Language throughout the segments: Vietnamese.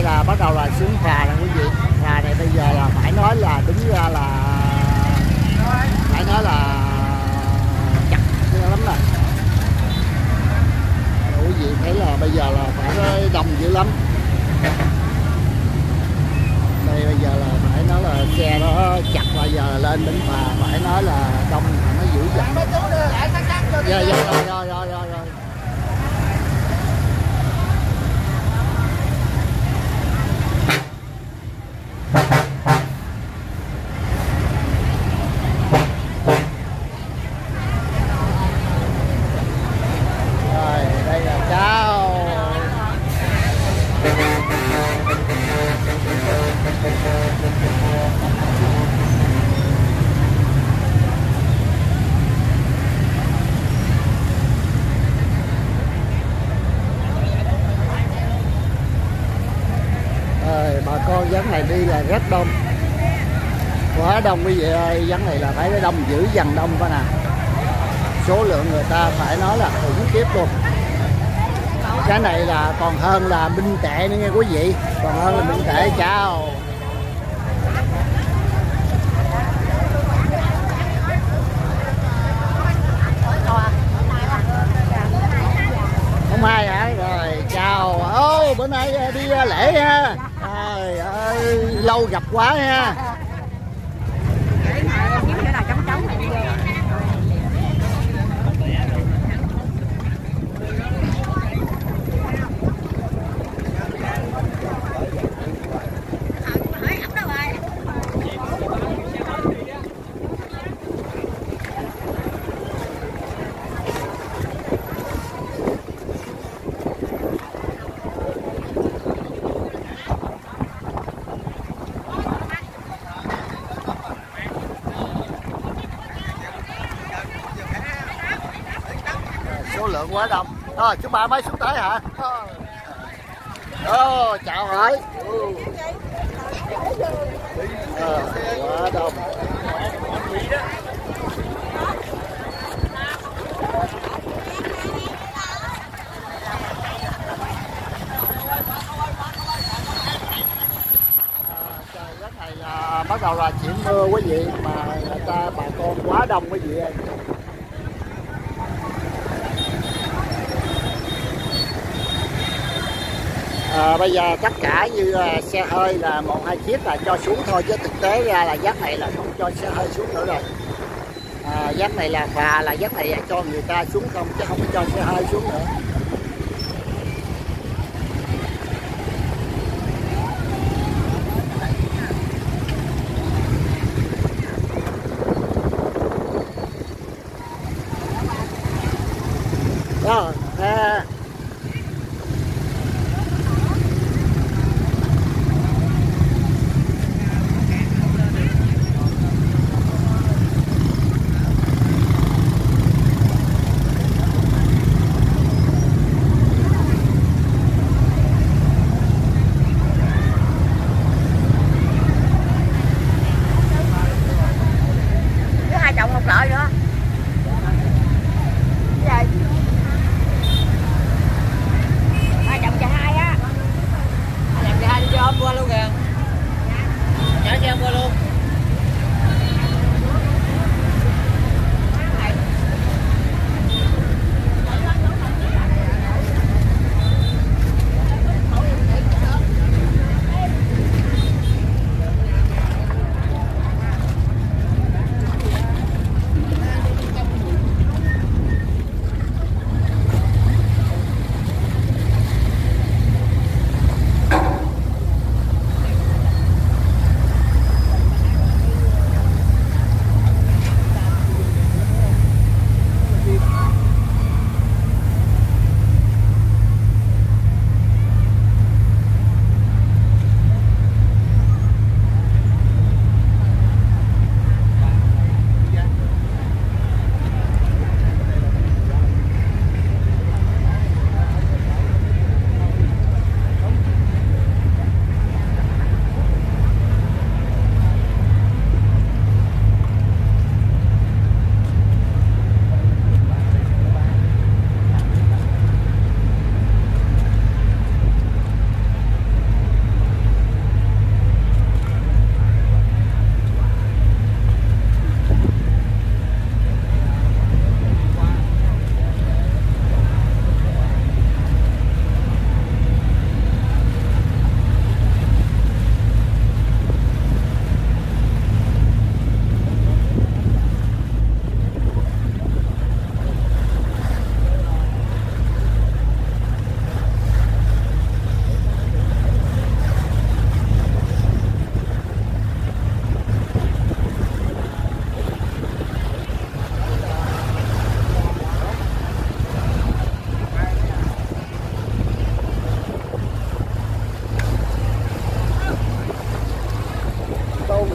đây là bắt đầu là xuống phà nè quý vị. Phà này bây giờ là phải nói là đúng ra là chặt lắm rồi. Quý vị thấy là bây giờ là phải đông dữ lắm. Đây bây giờ là phải nói là xe đó chặt, bây giờ lên đến phà phải nói là đông nó dữ dằn. Rồi. Đây là cháu. Bà con dắn này đi là rất đông, quá đông quý vị ơi. Dắn này là phải đông dữ dằn đông coi nè. Số lượng người ta phải nói là khủng khiếp luôn. Cái này là còn hơn là Minh Tệ nữa nghe quý vị, còn hơn là Minh Tệ. Chào. Không ai hả? Rồi chào. Ô bữa nay đi lễ ha. Trời ơi lâu gặp quá ha. Số lượng quá đông. Rồi chú ba mới xuống tới hả? Chào hỏi. Quá đông. Trời đất này là bắt đầu là chuyển mưa quý vị, mà người ta bà con quá đông quý vị ơi. Bây giờ tất cả như xe hơi là 1-2 chiếc là cho xuống thôi, chứ thực tế ra là dắt này là không cho xe hơi xuống nữa rồi. Dắt này là phà, là dắt này cho người ta xuống không, chứ không có cho xe hơi xuống nữa. Đó,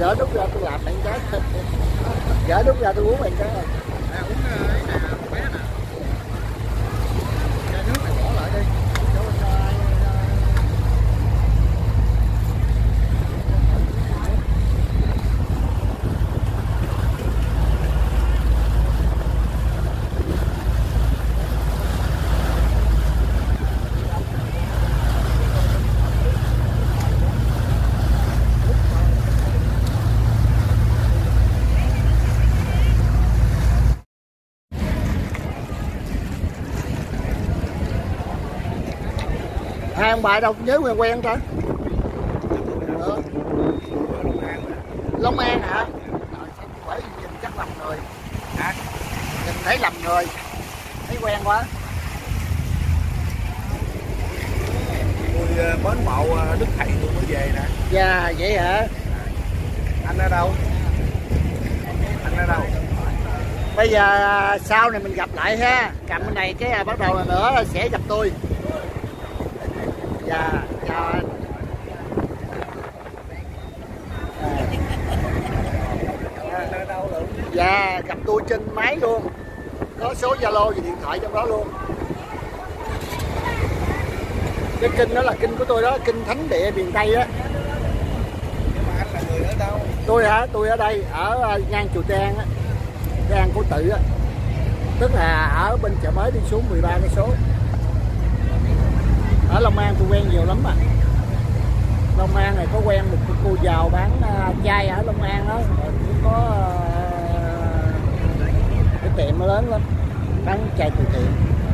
gỡ đút ra tôi làm bạn cái. Gỡ đút ra tôi uống bạn cái. Uống cái này bé nè. Chai nước này bỏ lại đi. Hai ông bà đâu nhớ quen quen ta? Long An hả? Bởi nhìn chắc lầm người. Hả? Nhìn thấy lầm người. Thấy quen quá. Tôi bến bộ Đức Thầy tôi mới về nè. Dạ vậy hả? Anh ở đâu? Anh ở đâu? Bây giờ sau này mình gặp lại ha. Cầm cái này cái bắt đầu nữa là sẽ gặp tôi. Dạ, chào anh. Dạ, gặp tôi trên máy luôn. Có số Zalo và điện thoại trong đó luôn. Cái kênh đó là kênh của tôi đó, kênh Thánh Địa miền Tây á. Nhưng mà anh là người ở đâu? Tôi hả? Tôi ở đây, ở ngang Chùa Trang á. Trang Cổ Tự á. Tức là ở bên chợ mới đi xuống 13 cây số. Ở Long An tôi quen nhiều lắm à. Long An này có quen một cô giàu bán chai ở Long An đó, cũng có cái tiệm nó lớn lắm, bán chai từ thiện.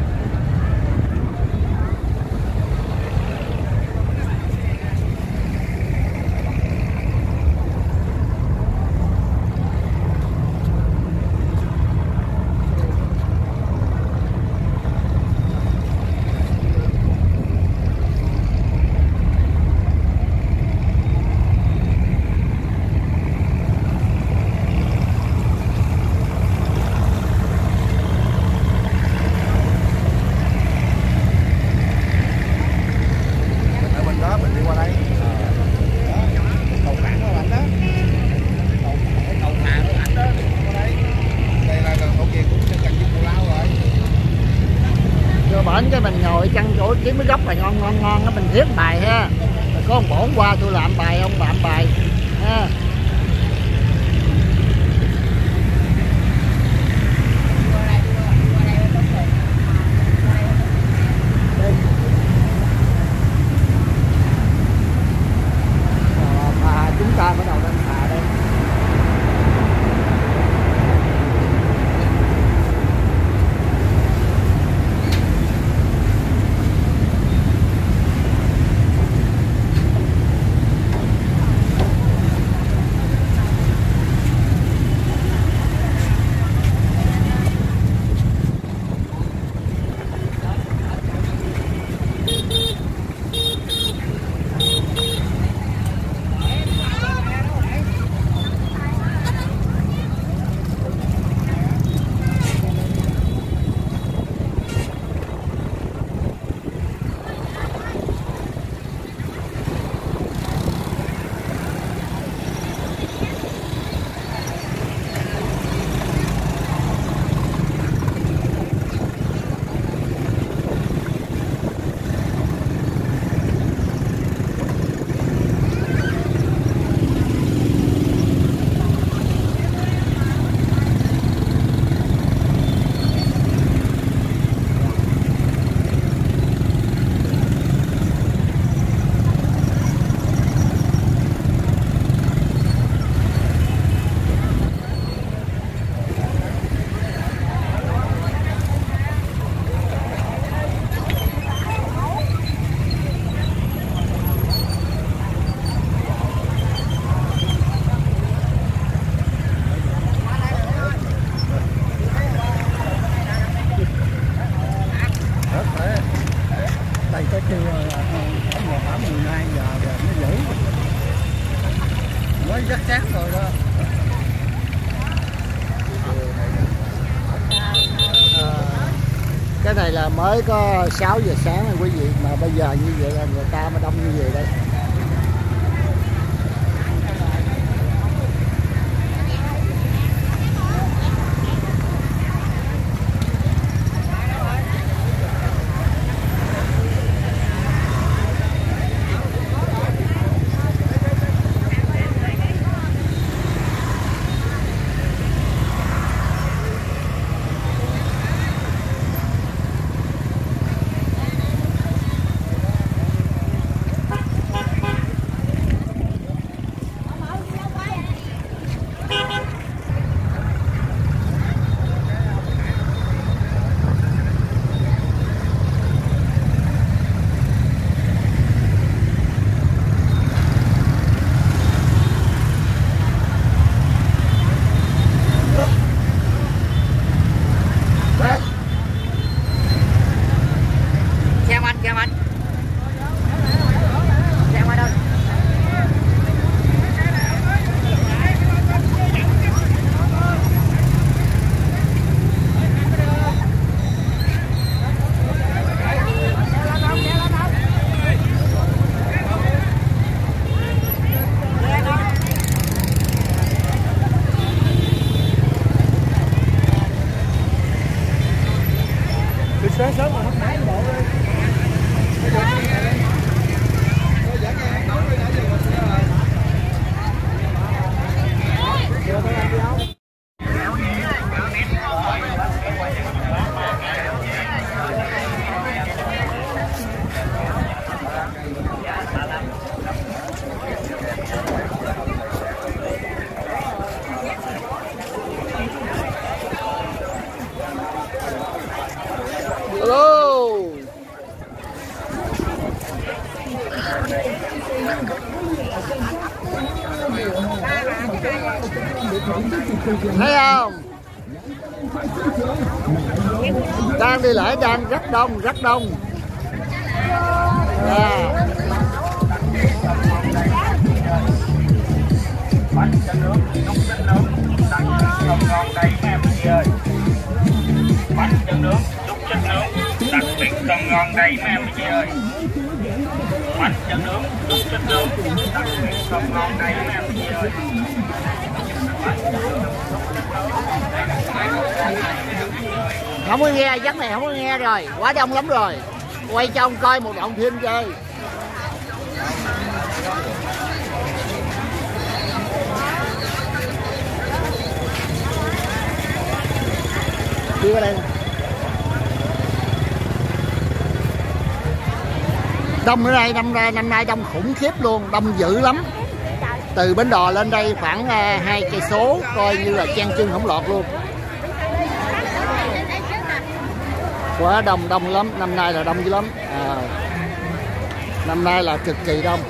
Bển cái mình ngồi chăn chỗ kiếm cái góc này ngon ngon đó, mình viết bài ha. Có ông bổn qua tôi làm bài, ông làm bài ha. Và chúng ta bắt đầu lên phà đây. Chắc chắn rồi đó. Cái này là mới có 6 giờ sáng này quý vị, mà bây giờ như vậy là người ta mới đông như vậy đây. Thấy không? Đang đi lễ đang rất đông, rất đông. Bánh cho nước, nút trên nước, tặng không ngon đây mấy em chị ơi. Bánh cho nước, nút trên nước, đặc biệt không ngon đây mấy em chị ơi. Bánh cho nước, nút trên nước, đặc biệt không ngon đây mấy em chị ơi. Không có nghe, giấc này không có nghe rồi, quá đông lắm rồi. Quay cho ông coi một đoạn phim chơi. Đi qua đây nè. Đông ở đây, năm nay đông khủng khiếp luôn, đông dữ lắm. Từ Bến Đò lên đây khoảng 2 cây số, coi như là chen chân không lọt luôn. Quá đông lắm, năm nay là đông dữ lắm. Năm nay là cực kỳ đông.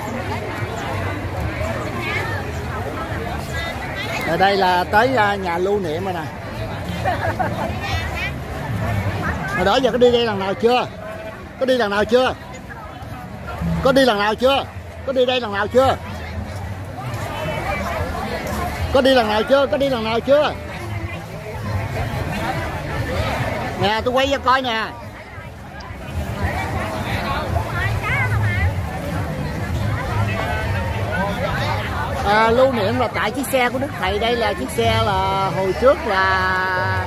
Ở đây là tới nhà lưu niệm rồi nè. Hồi đó giờ có đi đây lần nào chưa? Có đi lần nào chưa? Có đi lần nào chưa? Có đi đây lần nào chưa? Có đi lần nào chưa? Có đi lần nào chưa? Nè tôi quay cho coi nè. Lưu niệm là tại chiếc xe của Đức Thầy. Đây là chiếc xe là hồi trước là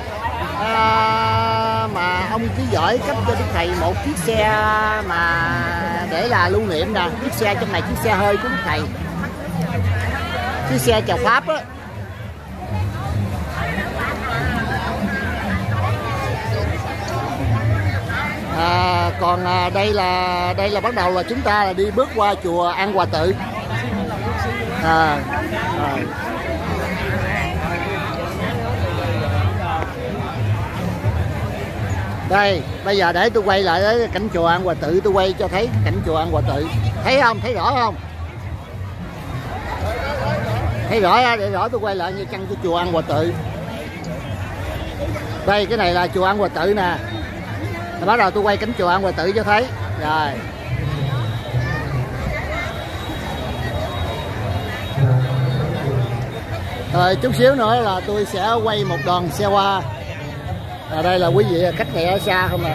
mà ông Chí Giỏi cấp cho Đức Thầy một chiếc xe mà để là lưu niệm nè. Chiếc xe trong này chiếc xe hơi của Đức Thầy, chiếc xe chèo Pháp á. Còn đây là bắt đầu là chúng ta là đi bước qua chùa An Hòa Tự. Đây bây giờ để tôi quay lại cái cảnh chùa An Hòa Tự, tôi quay cho thấy cảnh chùa An Hòa Tự. Thấy không? Thấy rõ không? Thấy rõ, để rõ tôi quay lại như căn cho chùa An Hòa Tự. Đây cái này là chùa An Hòa Tự nè. Bắt đầu tôi quay cảnh chùa An Hòa Tự cho thấy. Rồi chút xíu nữa là tôi sẽ quay một đoàn xe hoa. Đây là quý vị cách này ở xa không à.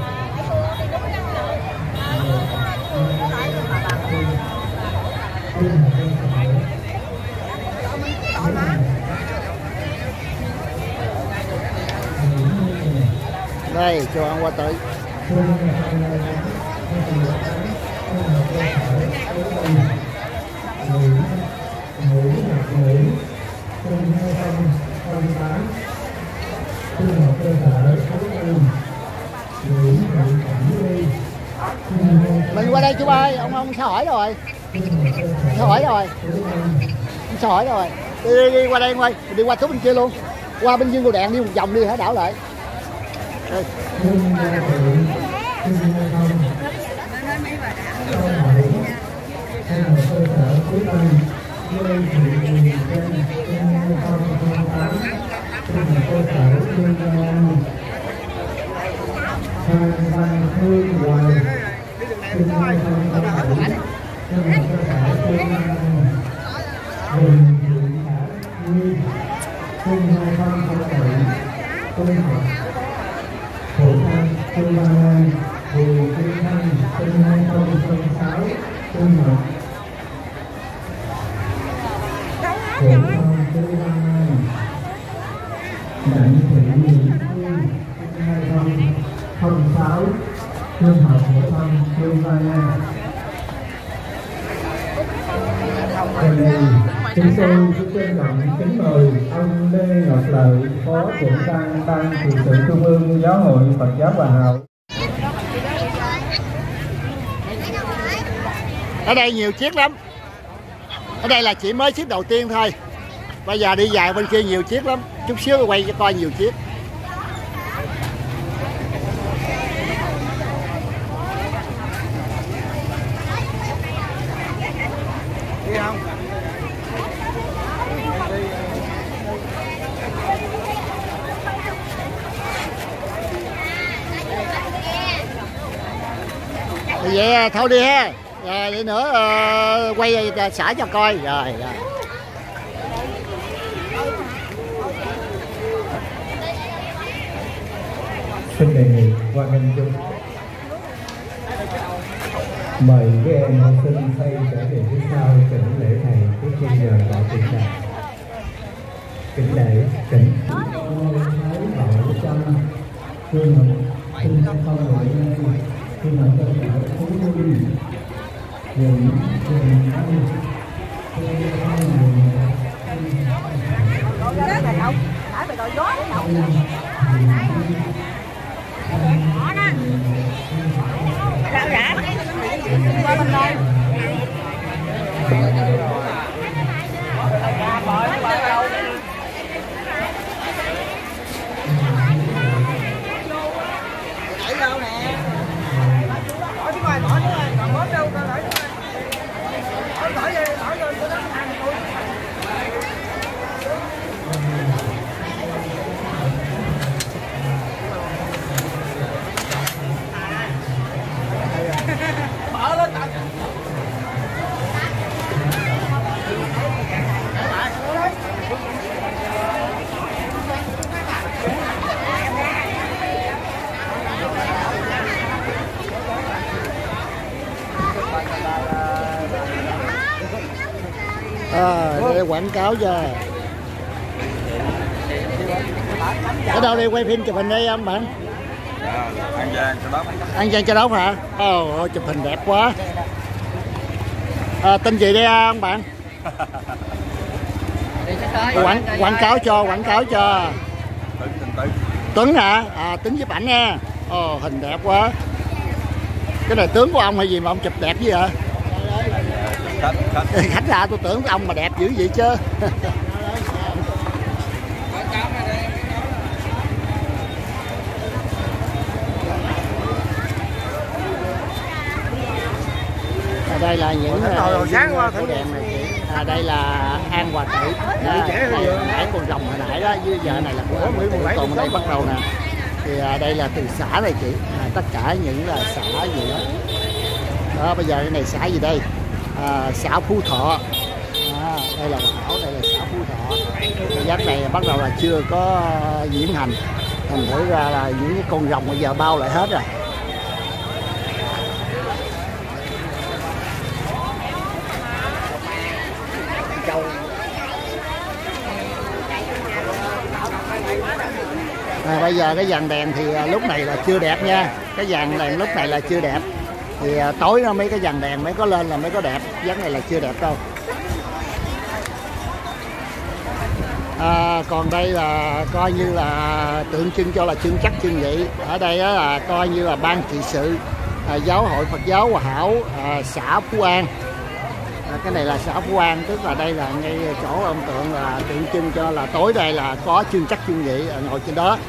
Đây chùa An Hòa Tự. Mình qua đây chú ơi, ông sao hỏi rồi? Sao hỏi rồi? Sao hỏi rồi? Đi qua đây ngoài, đi qua bên kia luôn. Qua bên Dương Đồ Đèn đi một vòng đi hả, đảo lại. Đây. Trường học phổ thông Chương Văn An. Chúng tôi rất trân trọng kính mời ông Lê Ngọc Lợi, Phó Trưởng ban Ban Trị sự Trung ương Giáo hội Phật giáo Hòa Hảo. Ở đây nhiều chiếc lắm. Ở đây là chỉ mới chiếc đầu tiên thôi. Bây giờ đi dài bên kia nhiều chiếc lắm. Chút xíu tôi quay cho coi nhiều chiếc. Đi không? Vậy thôi đi ha. Rồi đi nữa quay xả cho coi. Rồi rồi. Xin đề nghị quan anh chung mời các em học sinh xây trở về phía sau chỉnh lễ thầy trước khi giờ gọi tiền đàn. Kính lễ chỉnh thái bảo trăm phương hợp sinh không nội nhân phương hợp cơ sở phú huy dùng qua bên đây. Đẩy đâu nè. Bỏ chứ coi, bỏ chứ ơi, còn bóp đâu coi đẩy chứ ơi. Đẩy đi, đẩy lên tôi đánh ăn tôi. Mở lên tao. Đây quảng cáo cho. Ở đâu đây quay phim chụp hình đây không bạn? An Giang Châu Đốc. An Giang Châu Đốc hả? Ồ, chụp hình đẹp quá. Tên gì đây không bạn? Quảng cáo cho. Tuấn hả? Tuấn giúp ảnh nha. Ồ, hình đẹp quá. Cái này tướng của ông hay gì mà ông chụp đẹp gì vậy? Khách ra tôi tưởng ông mà đẹp dữ vậy chứ. Đây là những cổ đèn này chị. Đây là An Hòa Tử. Nãy con rồng hồi nãy đó, với giờ này là của Nguyễn Văn Tùng. Đây bắt đầu nè. Thì đây là từ xã này chị. Tất cả những là xã gì đó. Đó bây giờ cái này xã gì đây? Xã Phú Thọ. Đây là Bảo, đây là xã Phú Thọ. Cái giác này bắt đầu là chưa có diễn hành. Thành thử ra là những cái con rồng bây giờ bao lại hết rồi. Bây giờ cái dàn đèn thì lúc này là chưa đẹp nha. Cái dàn đèn lúc này là chưa đẹp. Thì tối nó mấy cái dàn đèn mới có lên là mới có đẹp. Dàn này là chưa đẹp đâu. Còn đây là coi như là tượng trưng cho là chương trắc chương vị. Ở đây là coi như là ban trị sự giáo hội Phật giáo Hòa Hảo xã Phú An. Cái này là xã Phú An, tức là đây là ngay chỗ ông tượng là tượng trưng cho là tối đây là có chương trắc chương vị ngồi trên đó.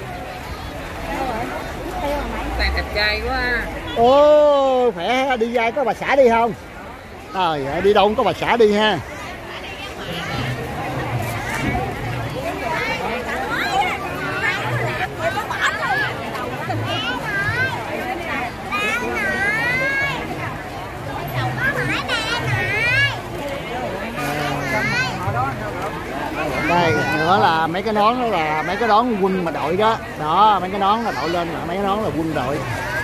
Toàn đẹp trai quá. Ồ, khỏe, đi dai có bà xã đi không? Đi đâu cũng có bà xã đi ha. Đây nữa là mấy cái nón đó là mấy cái nón quân mà đội đó. Đó, mấy cái nón là đội lên là mấy cái nón là quân đội.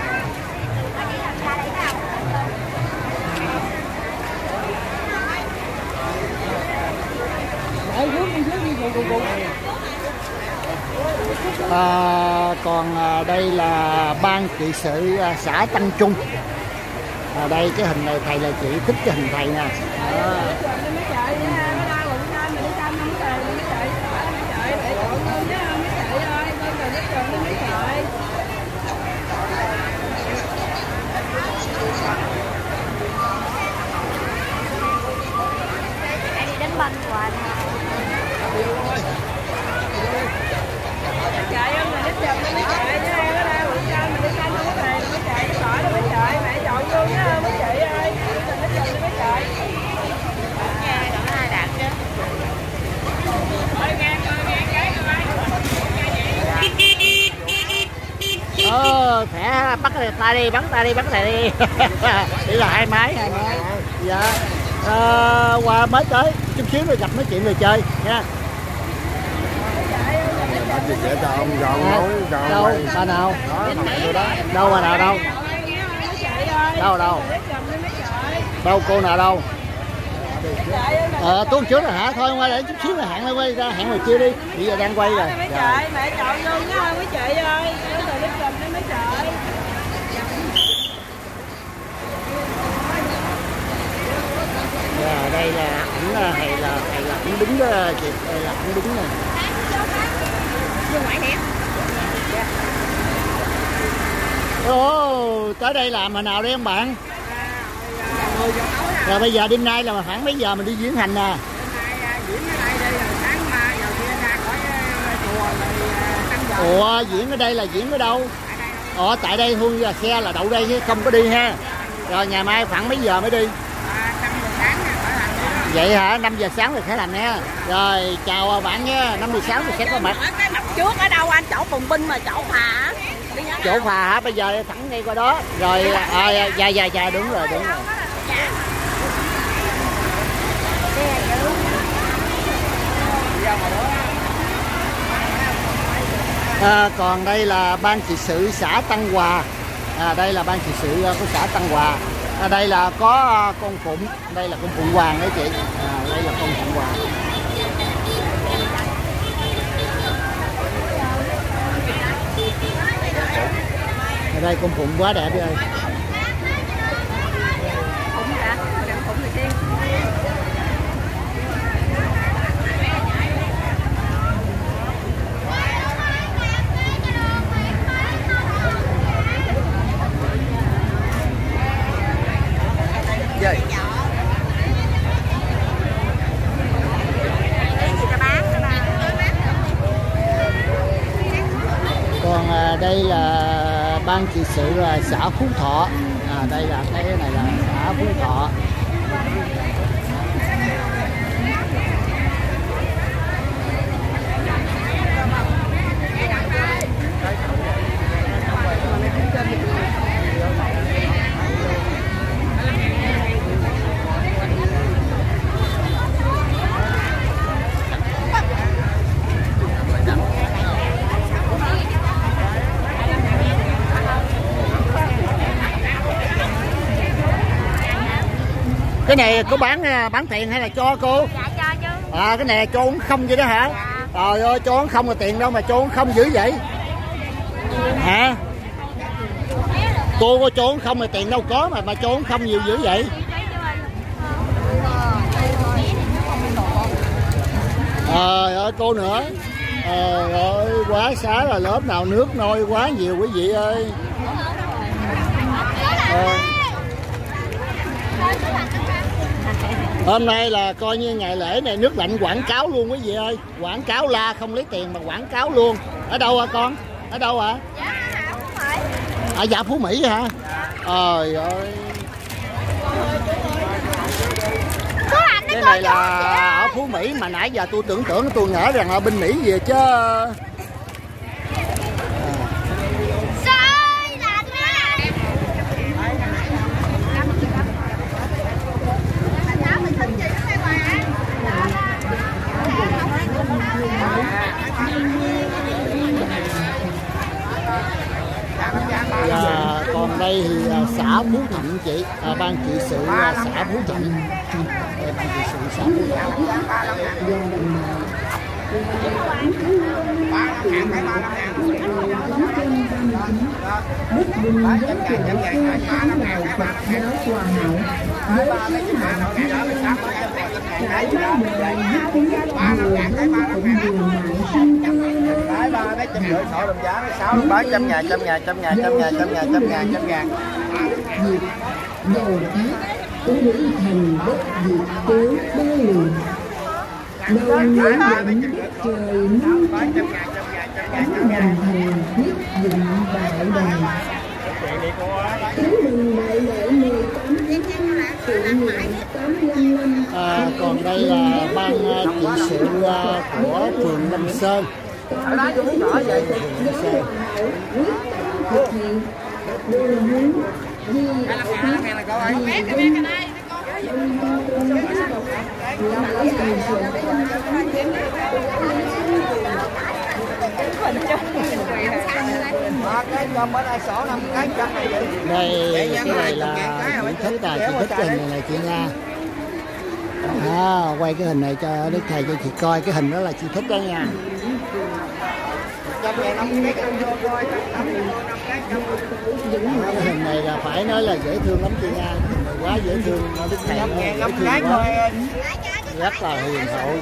Còn đây là ban trị sự xã Tân Trung. Đây cái hình này thầy là chị thích cái hình thầy nè. Banh hoài chạy ơi, mình đích chậm nó mới chạy chứ em ở đây quận Cam mình đi canh không có tiền mới chạy, cái tỏi nó mới chạy, mẹ chọn luôn á mới chạy ơi, mình đích chậm nó mới chạy. bắt tay đi, bắn tay đi, bắn tay đi. Đây là hai máy. Dạ. Qua mới tới chút xíu rồi gặp nói chuyện rồi chơi nha. Chị kể cho ông rồi nói đâu bà nào đâu bà nào đâu đâu cô nào đâu tuôn trước rồi hả? Thôi qua để chút xíu là hẹn lại quay ra, hẹn rồi chia đi, bây giờ đang quay rồi. Mẹ chọn vô nha mấy chị ơi, rồi đi cầm đi mấy chị. Đây là ảnh hay là ảnh đứng đó chị, đây là ảnh đứng này. Vô ngoại nè. Ồ, tới đây làm hồi nào đây ông bạn? Rồi bây giờ đêm nay là khoảng mấy giờ mình đi diễn hành nè? Diễn ở đây đây là sáng 3 giờ kia ra khỏi chùa rồi 5 giờ. Ủa, diễn ở đây là diễn ở đâu? Tại đây thôi, là xe là đậu đây chứ không có đi ha. Rồi ngày mai khoảng mấy giờ mới đi? 5 giờ sáng khỏi làm. Vậy hả? 5 giờ sáng thì phải làm nha. Rồi chào bạn nha, 5 giờ sáng thì sẽ có mặt. Ở cái mặt trước ở đâu anh? Chỗ bùng binh mà chỗ phà. Chỗ phà hả? Bây giờ thẳng ngay qua đó. Rồi dạ đúng rồi. Còn đây là ban trị sự xã Tân Hòa. Đây là ban trị sự của xã Tân Hòa. Đây là có con phụng, đây là con phụng hoàng đấy chị. Đây là con phụng hoàng. Ở đây con phụng quá đẹp đi ơi. Còn đây là ban trị sự xã Phú Thọ. Đây là cái này là xã Phú Thọ. Cái này có bán tiền hay là cho cô? Dạ cho chứ. Cái này cho uống không vậy đó hả? Trời ơi, cho uống không là tiền đâu mà cho uống không dữ vậy? Hả? Cô có cho uống không là tiền đâu có mà cho uống không nhiều dữ vậy? Ơi cô nữa. Ơi quá xá là lớp nào nước nôi quá nhiều quý vị ơi. Hôm nay là coi như ngày lễ này nước lạnh quảng cáo luôn quý vị ơi. Quảng cáo la không lấy tiền mà quảng cáo luôn. Ở đâu hả con? Ở đâu hả? Dạ Phú Mỹ hả? Trời ơi. Cái này là ở Phú Mỹ mà nãy giờ tôi tưởng tôi ngỡ rằng ở bên Mỹ về chứ. Còn đây thì xã Phú Thạnh chị, ban trị sự xã Phú Thạnh. Đây ban trị sự xã Phú Thạnh. Đức Bình giáo chủ cơ sáng đạo Phật giáo hòa hảo với sứ mạng trải qua đời giúp tiếng vừa với cũng vừa mạng sinh tươi Đấy ba mấy 150 sổ đồng giá 6 bán trăm ngàn Diệt dầu ác cũng hủy thành bất diệt tướng đôi liền đầu nhớ dẫn trời nắng ánh đành thành quyết định đại đồng. Kính mừng đại lễ 18 tự nguyện 855. Còn đây là ban trị sự của phường Lâm Sơn. Ở đó tôi nói vậy thì quyết tâm thực hiện Đây cái này là chị thích à, chị thích cái hình này chị Nga. Quay cái hình này cho Đức Thầy cho chị coi, cái hình đó là chị thích đó nha. Cái hình này là phải nói là dễ thương lắm chị Nga, quá dễ thương, Đức Thầy dễ thương quá, rất là hiền hậu.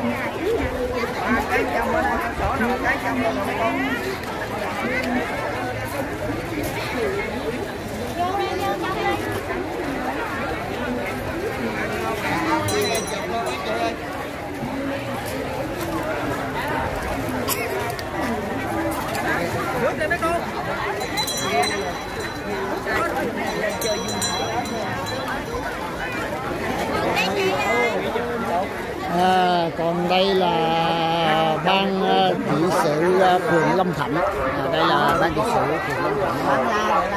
Còn đây là ban trị sự phường Long Thạnh. Đây là ban trị sự phường Long Thạnh.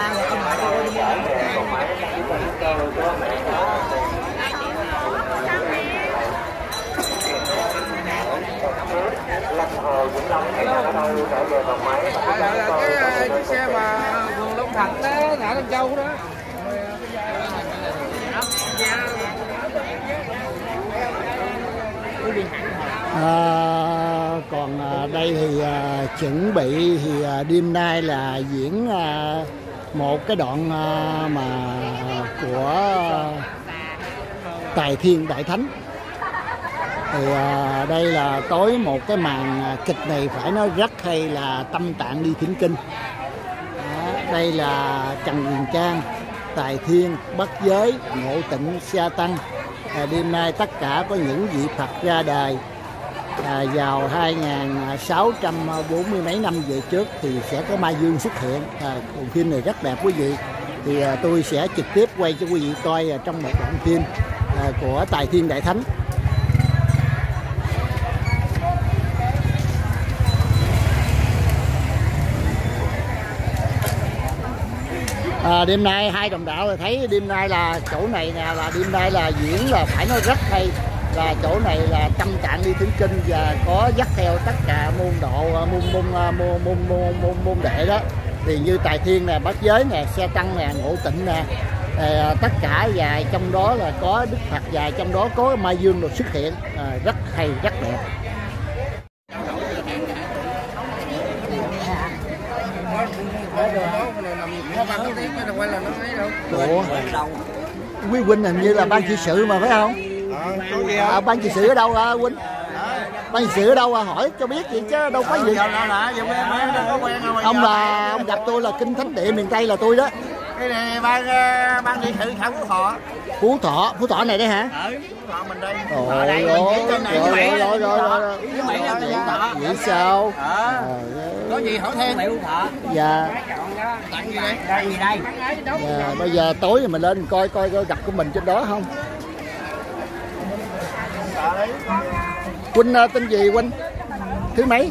Cái chiếc xe mà phường Long Thạnh đó, ngã Tân Châu đó. Còn đây thì chuẩn bị thì đêm nay là diễn một cái đoạn mà của Tài Thiên Đại Thánh. Thì đây là tối một cái màn kịch này phải nói rất hay là Tâm Tạng đi thỉnh kinh. Đây là Trần Huyền Trang, Tài Thiên, Bất Giới, Ngộ Tịnh, Sa Tăng. Đêm nay tất cả có những vị Phật ra đời vào 2640 mấy năm về trước thì sẽ có Ma Dương xuất hiện. Bộ phim này rất đẹp quý vị. Thì tôi sẽ trực tiếp quay cho quý vị coi trong một đoạn phim của Tài Thiên Đại Thánh. Đêm nay hai đồng đạo thấy đêm nay là chỗ này nè, là đêm nay là diễn là phải nói rất hay, là chỗ này là Tâm Tạng đi thỉnh kinh và có dắt theo tất cả môn độ môn đệ đó, thì như Tài Thiên nè, Bát Giới nè, Sa Tăng nè, Ngộ Tịnh nè, tất cả và trong đó là có Đức Phật và trong đó có Ma Dương được xuất hiện, rất hay rất đẹp. Ủa, quý huynh hình như là ban trị sự mà phải không? Ban trị sự ở đâu hả huynh? Ban trị sự ở đâu hỏi cho biết vậy chứ đâu có gì. Ông là ông gặp tôi là Kinh Thánh Địa miền Tây là tôi đó. Cái này ban trị sự xã Phú Thọ này đấy hả? Phú Thọ mình đây. Rồi. Vậy sao? Có gì hỏi thêm? Phú Thọ. Dạ. Tặng gì đây? Dạ, bây giờ tối thì mình lên coi gặp của mình trên đó không? Huynh tên gì huynh? Thứ mấy?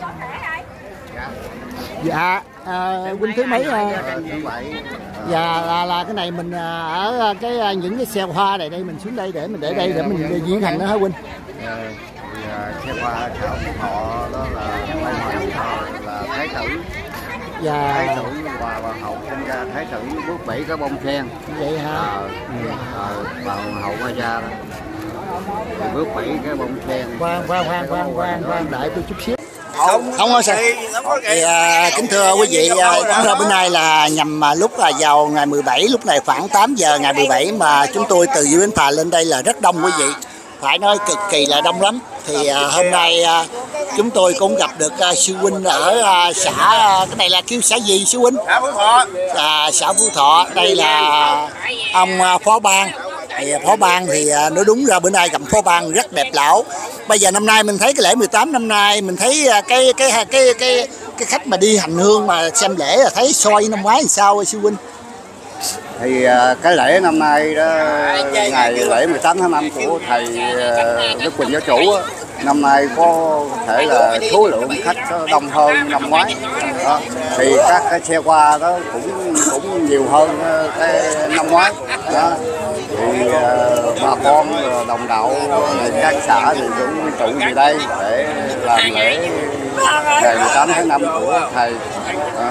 Dạ, huynh thứ mấy? Dạ là cái này mình ở cái những cái xe hoa này đây mình xuống đây để mình để đây để mình diễn hành đó hả huynh? Xe hoa Phú Thọ đó là Thái tử. Dạ. Thái tử và hoàng hậu sinh ra Thái tử bước 7 cái bông sen. Vậy hả? Và hoàng hậu qua ra đó. Bước 7 cái bông sen. Khoan đợi tôi chút xíu. Không ơi sao? Thì, kính thưa quý vị, bữa nay là nhằm lúc là vào ngày 17, lúc này khoảng 8 giờ ngày 17 mà chúng tôi từ dưới Bến Phà lên đây là rất đông quý vị. Phải nói cực kỳ là đông lắm. Thì hôm nay chúng tôi cũng gặp được sư huynh ở xã, cái này là kêu xã gì sư huynh? Xã Phú Thọ. Xã Phú Thọ. Đây là ông Phó Ban. Phó Ban thì nói đúng ra bữa nay gặp Phó Ban rất đẹp lão. Bây giờ năm nay mình thấy cái lễ 18 năm nay mình thấy cái khách mà đi hành hương mà xem lễ là thấy soi năm ngoái thì sao sư huynh? Thì cái lễ năm nay đó, ngày lễ 18 tháng 5 của thầy Đức Quỳnh Giáo Chủ á, năm nay có thể là số lượng khách đông hơn năm ngoái đó. Thì các cái xe qua đó cũng nhiều hơn cái năm ngoái đó. Thì bà con đồng đạo các xã thì cũng tụ về đây để làm lễ ngày 18 tháng 5 của thầy đó.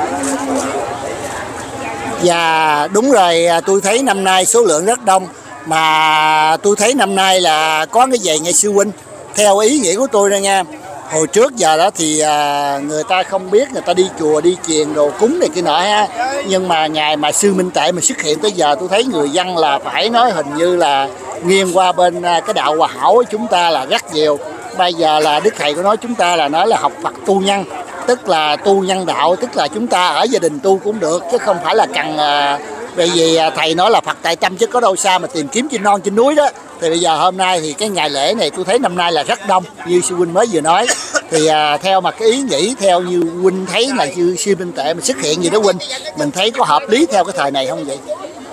Và đúng rồi, tôi thấy năm nay số lượng rất đông, mà tôi thấy năm nay là có cái gì nghe sư huynh, theo ý nghĩ của tôi ra nha. Hồi trước giờ đó thì người ta không biết, người ta đi chùa đi chiền đồ cúng này kia nọ ha, nhưng mà ngày mà sư Minh Tệ mà xuất hiện tới giờ tôi thấy người dân là phải nói hình như là nghiêng qua bên cái đạo Hòa Hảo của chúng ta là rất nhiều. Bây giờ là Đức Thầy của chúng ta là nói là học Phật tu nhân, tức là tu nhân đạo, tức là chúng ta ở gia đình tu cũng được, chứ không phải là cần bởi vì thầy nói là Phật tại tâm chứ có đâu xa mà tìm kiếm trên non trên núi đó. Thì bây giờ hôm nay thì cái ngày lễ này tôi thấy năm nay là rất đông như sư huynh mới vừa nói. Thì theo mà cái ý nghĩ theo như huynh thấy là sư Minh Tệ mà xuất hiện gì đó huynh, mình thấy có hợp lý theo cái thời này không vậy?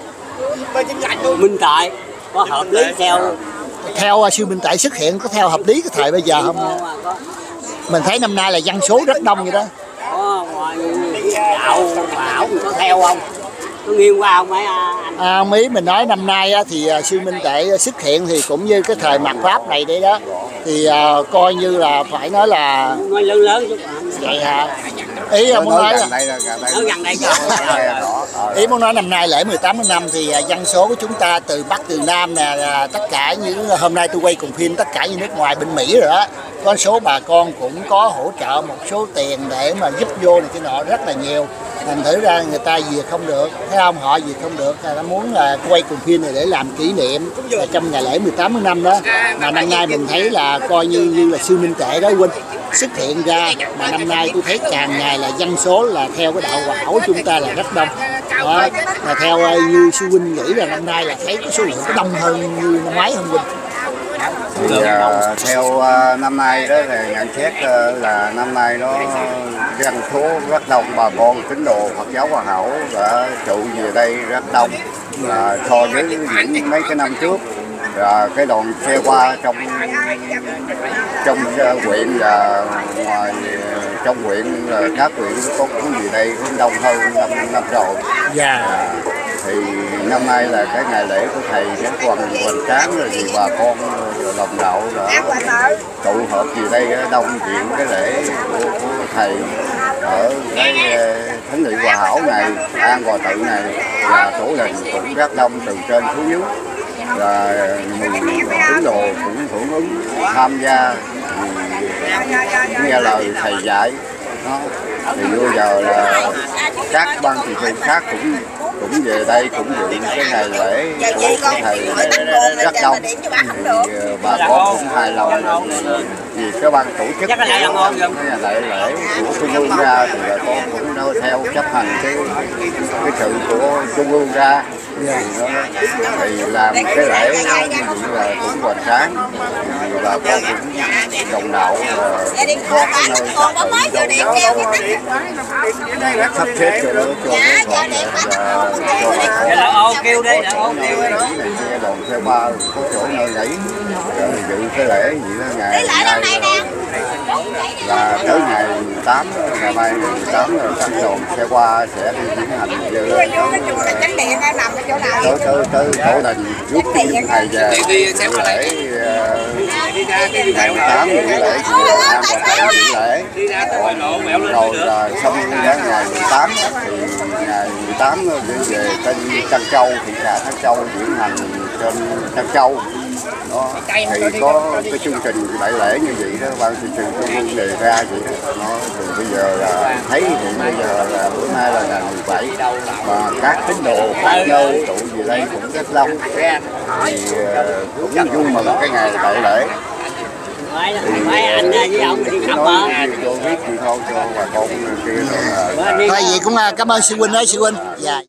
Minh Tệ có hợp lý theo sư Minh Tệ xuất hiện có theo hợp lý cái thời bây giờ không? Mình thấy năm nay là dân số rất đông vậy đó. Ngoài đạo Bảo mình có theo không? Có nghiêng qua không mấy anh? Ông ý mình nói năm nay thì sư Minh Tệ xuất hiện thì cũng như cái thời mạt Pháp này đấy đó, thì coi như là phải nói là nói lớn chút vậy hả? Ý ông muốn nói là gần đây ý muốn nói năm nay lễ 18 tháng 5 thì dân số của chúng ta từ Bắc từ Nam nè, tất cả những hôm nay tôi quay cùng phim tất cả như nước ngoài bên Mỹ rồi đó, có số bà con cũng có hỗ trợ một số tiền để mà giúp vô này cái nọ rất là nhiều. Thành thử ra người ta việc không được, thấy không, họ việc không được, người ta muốn là quay cùng phim này để làm kỷ niệm trong ngày lễ 18 tháng 5 đó. Mà năm nay mình thấy là coi như là sư Minh Tệ đó huynh xuất hiện ra, mà năm nay tôi thấy càng ngày là dân số là theo cái đạo Hòa Hảo của chúng ta là rất đông đó. Mà theo như sư huynh nghĩ là năm nay là thấy cái số lượng có đông hơn như năm ngoái không huynh? Thì theo năm nay đó thì nhận xét là năm nay nó dân số rất đông, bà con tín đồ Phật giáo Hòa Hảo đã trụ về đây rất đông so với những mấy cái năm trước. Cái đoàn xe qua trong huyện và ngoài trong huyện các huyện có gì đây cũng đông hơn năm rồi. Thì năm nay là cái ngày lễ của thầy sẽ còn hoành tráng rồi, vì bà con đồng đạo đã tụ hợp về đây đông diện cái lễ của thầy ở cái thánh địa Hòa Hảo này, An Hòa Tự này, và tổ đình cũng rất đông từ trên xuống dưới, và người tín đồ cũng hưởng ứng tham gia nghe lời thầy dạy đó. Thì bây giờ là các ban thị trường khác cũng về đây cũng dự cái ngày lễ của thầy rất đông, thì bà con cũng hài lòng vì cái ban tổ chức cái lễ của Trung ương ra thì bà con cũng nói theo chấp hành cái sự của Trung ương ra. Thì làm cái lễ như vậy là cũng hoành tráng, bà con cũng đồng đạo có cái nơi sắp xếp cho nó cho đoàn xe ba có chỗ nơi nghỉ dự cái lễ gì đó ngày nay là tới ngày 18, ngày mai 18 là các đoàn xe qua sẽ đi tiến hành tới tổ đình giúp thầy về dự lễ ngày 18 dự lễ dự lễ rồi là xong đến ngày 18 thì ngày 18 đi về tên Trân Châu, thị xã Trân Châu diễn hành trên Trân Châu đó. Thì có cái chương trình đại lễ như vậy đó, ban thị trường Trung ương đề ra vậy đó. Thì bây giờ là thấy thì bây giờ là bữa nay là ngày 17 mà các tín đồ khác nơi tụ về đây cũng rất đông, thì cũng vui mừng cái ngày đại lễ. Mấy anh với ông đi khắp bờ. Tôi biết gì thôi cho bà con kia thôi. Thôi vậy cũng cảm ơn sư huynh đó sư huynh. Dạ.